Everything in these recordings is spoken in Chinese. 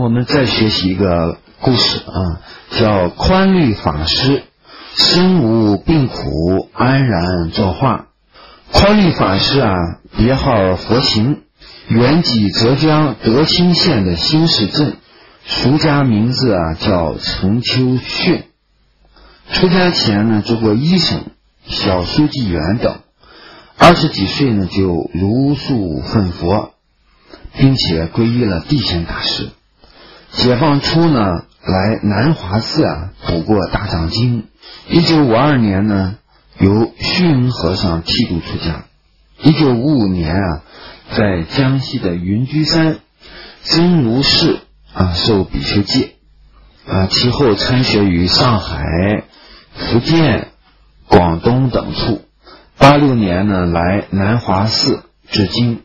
我们再学习一个故事啊，叫宽律法师，身无病苦，安然作画。宽律法师啊，别号佛行，原籍浙江德清县的新市镇，俗家名字啊叫陈秋训。出家前呢，做过医生、小书记员等。20几岁呢，就如数奋佛，并且皈依了地仙大师。解放初呢，来南华寺啊补过大藏经。1952年呢，由虚云和尚剃度出家。1955年啊，在江西的云居山真如寺啊受比丘戒啊，其后参学于上海、福建、广东等处。86年呢，来南华寺至今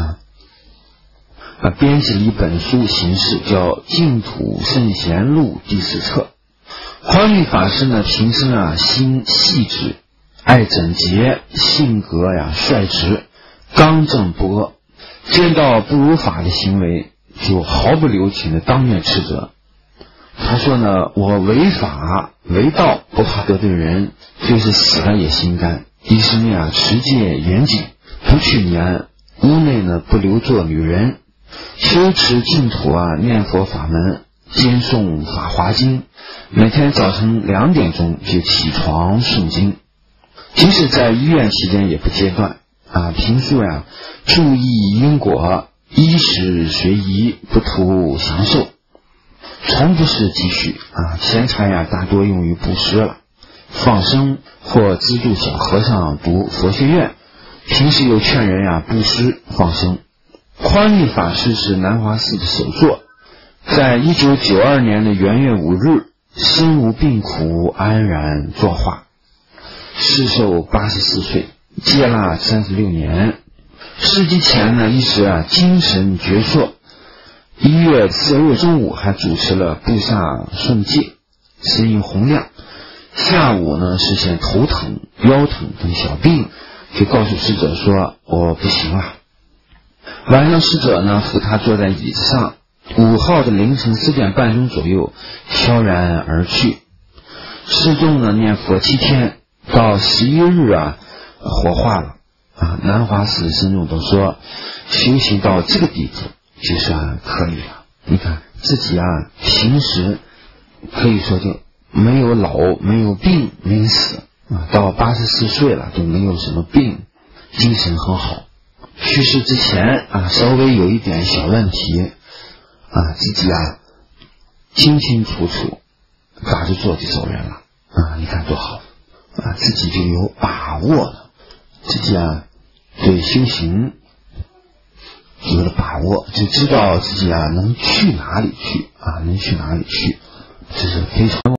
编辑了一本书形式，叫《净土圣贤录》第4册。宽律法师呢，平生啊心细致，爱整洁，性格率直，刚正不阿，见到不如法的行为就毫不留情的当面斥责。他说呢，我为法为道不怕得罪人，就是死了也心甘。一生持戒严谨，不去年，屋内呢不留作女人，修持净土念佛法门，兼诵法华经，每天早晨2点钟就起床诵经。即使在医院期间也不间断平素注意因果，衣食随宜，不图享受，从不是积蓄钱财大多用于布施了，放生或资助小和尚读佛学院，平时又劝人布施放生。宽律法师是南华寺的首座，在1992年的元月5日，身无病苦，安然作画，世寿84岁，戒腊36年。世纪前呢，一时精神矍铄。1月4日中午还主持了布萨诵戒，声音洪亮。下午呢，视线头疼、腰疼等小病，就告诉逝者说我不行了。晚上逝者呢，扶他坐在椅子上，5号的凌晨4点半钟左右悄然而去。示众呢念佛7天，到11日火化了南华寺僧众都说，修行到这个地步就算可以了。你看自己平时可以说就没有老，没有病，没死到84岁了都没有什么病，精神很好。去世之前稍微有一点小问题自己清清楚楚打着坐就走人了你看多好自己就有把握了，自己对修行有了把握，就知道自己能去哪里去能去哪里去，这是非常